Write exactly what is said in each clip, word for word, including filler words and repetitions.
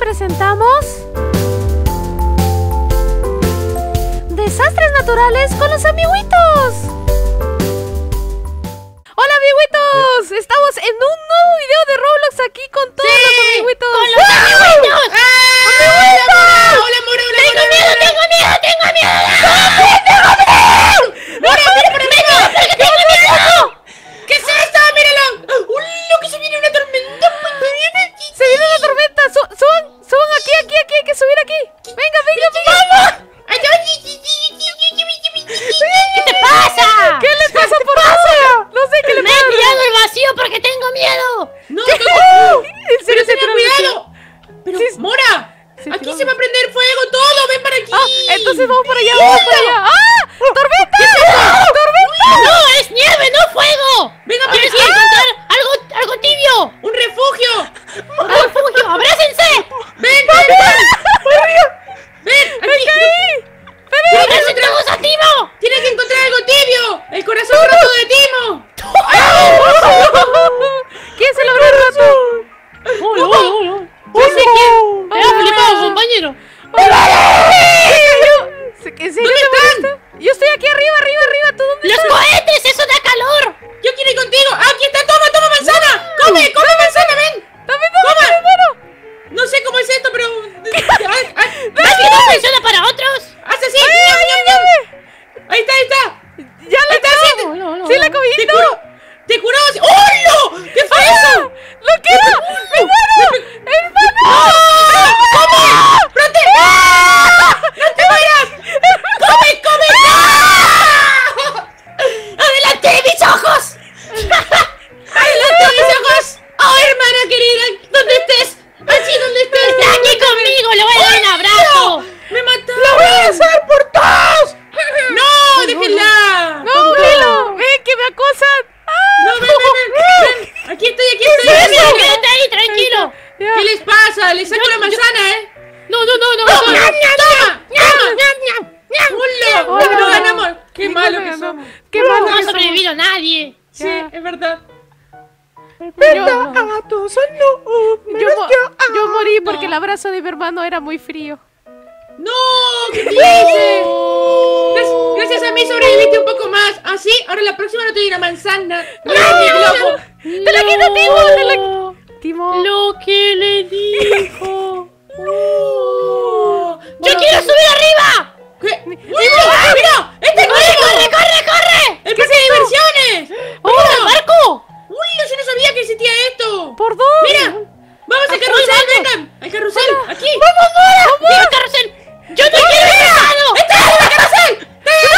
presentamos Desastres Naturales con los amiguitos. ¡Hola, amiguitos! Estamos en un nuevo video de Roblox aquí con todos sí, los amiguitos. ¡Con los amiguitos! ¡Ah! ¡Amiguitos! ¡Hola, Mora! ¡Hola, ¡Tengo Mora, miedo, Mora. tengo miedo, tengo miedo! ¡Tengo miedo! ¡Mora, mira para mí! ¡Porque tengo miedo! ¿Qué es esto? ¡Míralo! ¡Uy, lo que se viene una tormenta! ¡Se viene una tormenta! Su ¡Suban! ¡Suban aquí, aquí, aquí! ¡Hay que subir aquí! ¡Venga, venga, venga! ¿Qué te pasa? ¿Qué le pasa por eso? No sé qué le Me pasa. he tirado al vacío porque tengo miedo. ¡No! ¿Qué? no. ¿En serio ¡Pero se ten tiró al cuidado! ¡Pero, Sí. Mora! Se ¡Aquí tiró. se va a prender fuego todo! ¡Ven para aquí! Ah, entonces vamos para allá, vamos para allá. ¡Ah! ¡Tormenta! ¡Tormenta! No, es nieve, no fuego. ¡Venga para Tienes aquí! que encontrar algo, algo tibio. ¡Un refugio! ¡Un refugio! ¡Abrácense! ¡Ven, ven, ven! ¡Ven! ¡Aquí! ¡Tienes que ¡Abrácense encontrar- todos a Timo! ¡Tienes que encontrar algo tibio! ¡El corazón roto de Timo! ¿Quién se lo habrá roto? ¡Uy, uy, uy, uy! ¡No sé quién! ¡Me ha flipado, compañero! ¿En serio ¿Dónde te están? molesta? Yo estoy aquí arriba, arriba, arriba. ¿Tú dónde ¡Los estás? cohetes! ¡Eso da calor! ¡Yo quiero ir contigo! ¡Ah, aquí está! ¡Toma, toma manzana! ¡Come, come manzana! ¡Ven! También no, ¡Toma! también bueno. No sé cómo es esto, pero... ¡Ay, ay! ¿Ves que no funciona para otros? ¡Haz así! Ay, ¡Ñam, ay, ñam, ay, ñam! ay. ¡Ahí está, ahí está! Ya la está, sí, tengo. no, no, Sí, no. la comí. ¡Te No. curó! ¡Te curó! ¡Oh, no! ¿Qué fue eso? ¡Lo quiero! ¡Me muero! ¡Hermano! ¡Come! ¡Prote! ¡No te vayas! ¡Come, come! ¡No! ¡Adelante, mis ojos! ¡Adelante, mis ojos! ¡Oh, hermana querida! ¿Dónde estés? ¡Allí donde estés! ¡Está aquí conmigo! ¡Le voy a dar un abrazo! ¡Me mató! ¡Lo voy a hacer por todos! ¡No! ¡Déjenla! ¡No, Lilo! ¡Ven, que me acosan! ¡Ah! ¡No, ven, ven, ven! ven. ¡Aquí estoy, aquí estoy! ¡Sí, aquí sí, estoy. quédate ahí, tranquilo! Ya. ¿Qué les pasa? Les saco la manzana, ¿eh? No, no, no, no, ¡Toma! no. ¡Toma! ¡Toma! ¡Ñam! ¡Hola! Hola. ¡No ganamos! ¡Qué Sí, malo no que ganamos. somos! ¡Qué malo No que ha somos! sobrevivido nadie. Sí, Ya. es verdad. Yo, a todos, no, yo, menos mo- yo. yo morí porque no. el abrazo de mi hermano era muy frío. ¡No! ¿Qué dices? Gracias, gracias a mí sobreviviste un poco más. ¿Ah, sí? Ahora la próxima no te doy una manzana. ¡No! globo! ¡Te la quito, Timo! ¡Te la Timo! Lo que le dijo. ¡No! ¡Yo Bueno, quiero subir arriba! ¿qué? ¡Mira! ¡Mira! ¡Este ¡Corre, juego! corre, corre, corre! ¡El parque de diversiones! ¡Oh, el barco! ¡Uy! Yo no sabía que existía esto. ¡Por dos! ¡Mira! ¡Vamos al Aquí carrusel! vamos. ¡Vengan! ¡Al carrusel! ¡Aquí! ¡Vamos, Mora! ¡Mira, carrusel! ¡Yo no quiero ir pesado! ¡Este es el carrusel!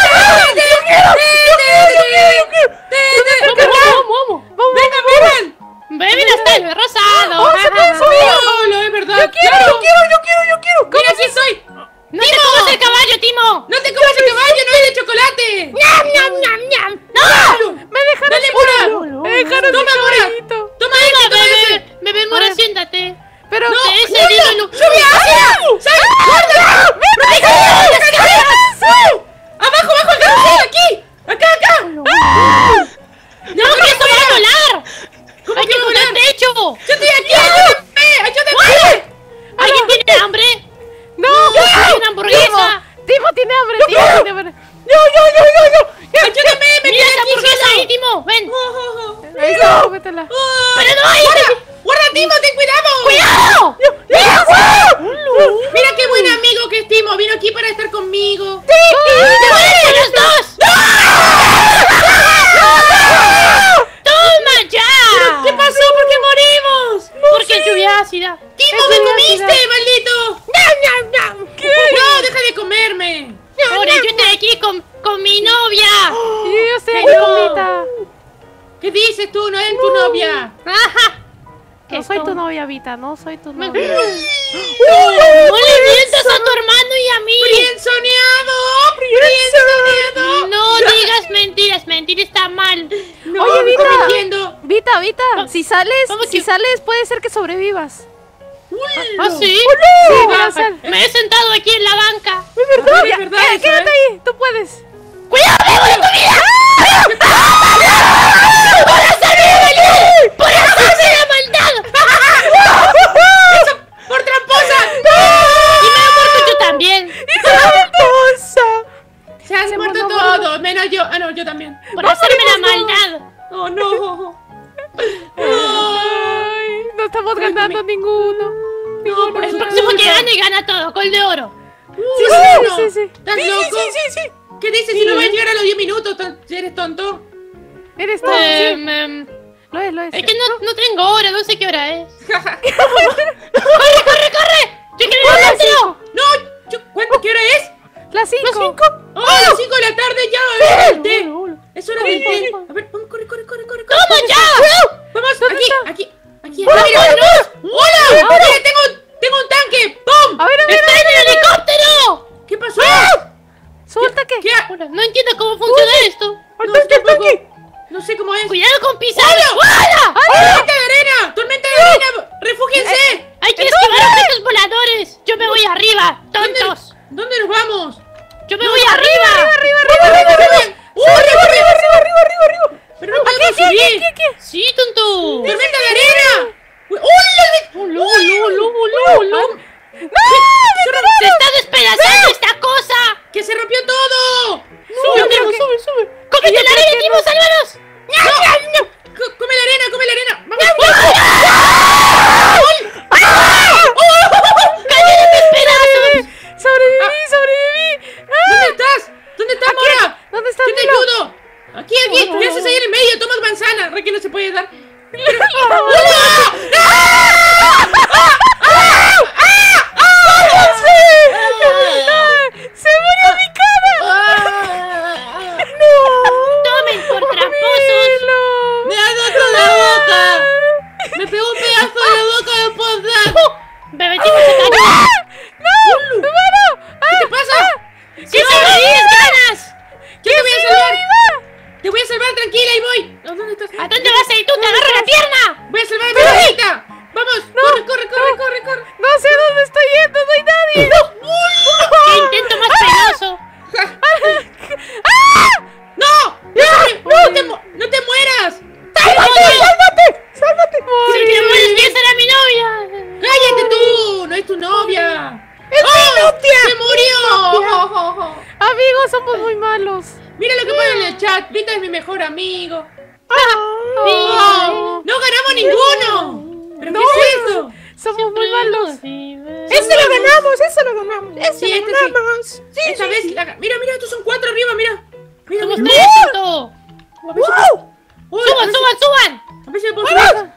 ¡Vamos, vamos, vamos! ¡Vengan, vengan! ¡Ve, mira, está el rosado! ¡Oh, se puede subir! ¡No, no, es verdad! ¡Yo quiero, ¡Claro! yo quiero, yo quiero, yo quiero! ¡Mira, aquí estoy! ¡No te comas el caballo, Timo! ¡No te comas el caballo! ¡No es de chocolate! ¡Ñam, ñam, ñam, ñam! ¡No! ¡Me dejaron ¡Dale, sin- Mora! ¡Me dejaron ¡Toma, sin Mora! caballito! ¡Toma ese, ¡Toma, toma ese! bebé! ¡Bebé, Mora, ver. siéntate! Pero... ¡No! ese ¡Julia! dilo, lo- ¡Sube hacia! ¡Sal! ¡Guarda! ¡Abajo, abajo el carrusel! ¡Aquí! ¡Acá, acá! ¡No, que esto va a volar! ¡Hay que va a encontrar volar? techo! ¡Yo estoy aquí! ¡Ayúdenme! ¡Ayúdenme! ¿Alguien tiene hambre? ¡No! ¡Hay una hamburguesa! Timo tiene hambre, Timo tiene hambre. Yo, yo, yo, yo, yo. ¡Ayúdenme! ¡Me ¡Mira quedé esa aquí hamburguesa solo! ahí, Timo! ¡Ven! Oh, oh, oh. Ahí está, cómetela. Oh. ¡Pero no hay! ¡Guarda! ¡Guarda, Timo! ¡Ten cuidado! ¡Cuidado! ¡Mira qué buen amigo que es Timo! Vino aquí para estar conmigo. ¡Muérense los dos! ¡Toma ya! ¿Qué pasó? ¿Por qué morimos? Porque es lluvia ácida. ¡Timo, Es me lluvia comiste, ácida. maldito! ¿Qué? ¡No, deja de comerme! Ahora yo estoy aquí con, con mi novia. Y yo estoy aquí No. con Vita. ¿Qué dices tú? No es tu novia. Ajá. No soy tu novia, Vita, no soy tu Me- novia. No le mientas a tu hermano y a mí. ¡Prienzoneado! ¡Prienzoneado! No digas mentiras, mentir está mal. No, Oye, me Vita. está mintiendo. Vita, Vita, si sales, vamos si que- sales puede ser que sobrevivas. ¿Ah, sí? Sí, voy a hacer. Me he sentado aquí en la banca. Es verdad, es verdad. Quédate, eso, quédate ¿eh? ahí, tú puedes. ¡Cuidado, amigo de tu vida! ¡Por hacerme venir! ¡Por hacerme la maldad! ¡Eso! ¡Por tramposa! ganando ninguno. No, por El eso próximo que gane, gana todo. Gol de oro. Sí, sí, bueno. sí, sí. ¿Estás Sí, loco? sí, sí, sí. ¿Qué dices si no vas a llegar a los diez minutos? tan- ¿Eres tonto? Eres tú. Eh, Sí, em, lo es, lo es. es que no, no tengo hora, no sé qué hora es. ¡Corre, corre, corre! ¡Yo quiero ir al Las antro! cinco. No, yo- ¿cuánto? ¿Qué hora es? Las cinco. ¡Oh, las cinco de la tarde ya! ¡Es hora del té! Es hora del té. hola. A ver, vamos, corre, corre, corre, corre. ¡Vamos ya! Vamos, ¿Dónde aquí, está? aquí, aquí. ¡Hola, mira! ¡Hola! ¡Mira, tengo, tengo un tanque! ¡Pum! A ver, a ver, ¡Está en el helicóptero! ¿Qué pasó? suelta que. ¿Qué? ha- Ahora, no entiendo cómo funciona esto. ¡Al No, tanque, al tampoco. tanque! No sé cómo es. Cuidado con pisar. ¡Hola! ¡Tormenta de arena! ¡Tormenta de arena! ¡Refúgiense! Hay que esquivar objetos voladores. Yo me voy arriba, tontos. ¿Dónde nos vamos? Yo me voy arriba. Arriba, arriba, arriba, arriba. ¡Uh, arriba, arriba, ¡Arriba, arriba, arriba, arriba! ¡Pero no podemos subir! Sí, tonto. ¡Tormenta de arena! Uy, ¡hola! Hola, hola, hola, hola, hola. Se está despedazando esta cosa. ¡Que se rompió todo! Sube, amigo, sube, sube. ¡Cómete la arena, Timo, sálvanos! Co- ¡Come la arena, come la arena! ¡Vamos! ¡Cayó de mis pedazos! Sobreviví, sobreviví. ¿Dónde ¡Ah! estás? ¿Dónde estás, Mora? ¿Dónde estás, ¿Qué te Milo? ayudo? Aquí, aquí. ¿Qué haces ahí en el medio? Toma manzana. Re que no se puede dar. ¡Se murió mi cara! ¡Tomen por tramposos! Milo. ¡Me ha roto la boca! ¡Me pegó un pedazo de la boca de poda! Bebé, Timo, se cayó. ¡No! ¡Hermano! ¿Qué te pasa? ¡Sí, sobrevives, ganas! ¡Yo te voy a salvar! ¡Te voy a salvar! ¡Tranquila! ¡Ahí voy! ¿A ¿Dónde estás? ¿A dónde vas a ir tú? ¡Te agarro la pierna! ¡Voy a salvar a mi abuelita! ¡Vamos! ¡Corre, corre, corre, corre, corre! No sé dónde estoy yendo, no hay nadie. ¡Qué intento más penoso! ¡No! ¡No! ¡No te, mu- no te mueras! ¡Sálvate! ¡Sálvate! ¡Si te mueres, ¿quién será mi novia? ¡Cállate tú! ¡No es tu novia! ¡Es mi novia! ¡Se murió! Amigos, somos muy malos. Mira lo que pone en el chat. Vita es mi mejor amigo. Sí. ¡Oh! ¡No ganamos ninguno! ¿Pero qué es esto? Somos muy malos. ¡Eso lo ganamos! ¡Eso lo ganamos! ¡Eso Sí, lo este sí. ganamos! Sí, Esta sí, vez sí. la ga- Mira, mira, estos son cuatro arriba, mira. Mira, ¡Somos mira. tres, tonto! A ver si- ¡Wow! Uy, a ¡Suban, ver si- suban, suban! A ver si me puedo subir.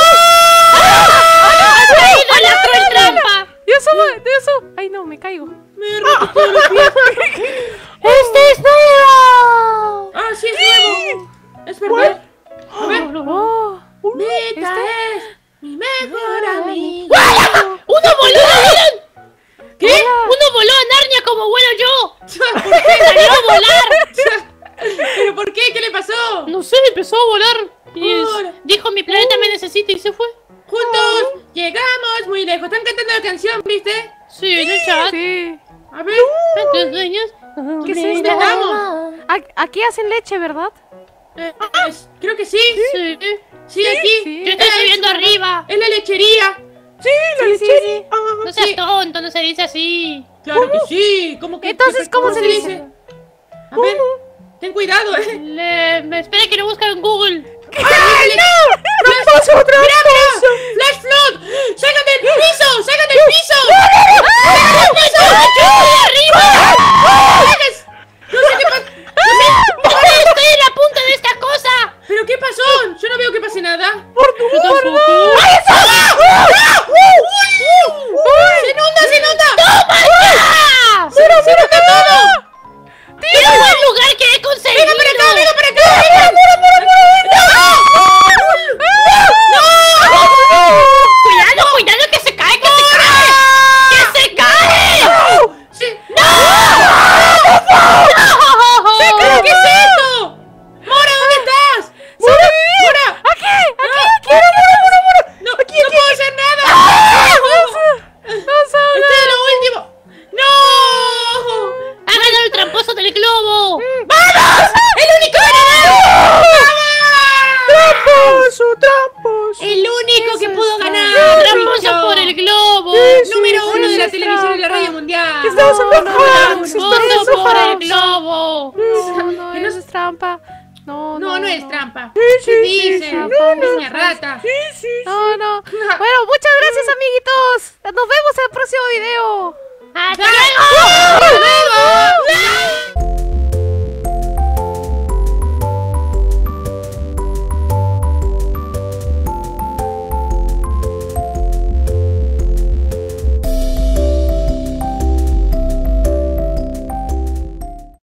¡Has caído en la cruel trampa! Yo subo, yo subo. Ay, no, me caigo. Me he roto todos los pies. ¡Este es nuevo! Ah, sí, es nuevo. Es verdad. A ver. Oh, Vita es mi mejor amigo. ¡Uno voló, ¿lo vieron? ¿Qué? ¡Uno voló a Narnia como vuelo yo! ¿Por qué? ¡Salió a volar! ¿Pero por qué? ¿Qué le pasó? No sé, empezó a volar. Y es- Ahora. dijo, mi planeta me necesita y se fue. Juntos llegamos muy lejos. Están cantando la canción, ¿viste? Sí, en el chat. sí. A ver. ¿Cuántos sueños? ¿Qué es ¿Dónde esto? estamos? A- Aquí hacen leche, ¿verdad? Eh, es- creo que sí. Sí. Sí, aquí. Sí. Yo estoy Es- subiendo arriba. Es la lechería. ¡Sí, la Sí, sí, lechería! No seas Sí. tonto, no se dice así. Claro que sí. ¿Cómo que, Entonces, qué- ¿cómo se dice? A ver. Ten cuidado, eh. Le... Me espera que lo busque en Google. ¡Ay, no! ¡Tramposo, ¡Mira, tramposo! mira! ¡Flash Flood! ¡Salgan del piso! ¡Salgan del piso! ¡Salgan del piso! ¡Yo estoy arriba! ¡Salgan! No sé qué pasa. ¡Ahora estoy en la punta de esta cosa! ¿Pero qué pasó? Yo no veo que pase nada. ¡Por tu Yo tampoco. ¡Se inunda, se inunda! ¡Toma ya! ¡Se inunda todo! ¡Qué buen lugar que he conseguido! ¡Venga para acá, venga para acá! ¡Venga! ¡Cuidado, cuidado que se cae, que se cae! ¡Que se cae! Sí. ¡No! ¿Pero qué es esto? ¡Mora, ¿dónde estás? ¡Mora! ¡Mora! ¡Aquí! ¡Aquí! ¡Mora, Mora, Mora, Mora! ¡No, no puedo hacer nada! ¡Nos ¡Estoy en lo último! ¡No! ¡Ha ganado el tramposo del globo! ¡Vamos! ¡El único ganador! ¡Tramposo, tramposo! ¡El único que pudo ganar! ¡Tramposo Bicho. por el globo! Sí, Número sí, uno sí, de la sí, televisión y la trampa. radio mundial. ¡Estamos en no, los no, hacks! ¡Tramposo ¡Estamos en por el los globo! No, no, Que no- eso es trampa. No, No, no es trampa. Sí, sí, ¿Qué sí, dice? sí. No, no. Niña rata. Sí, sí, sí. No, no. Bueno, muchas gracias, amiguitos. Nos vemos en el próximo video.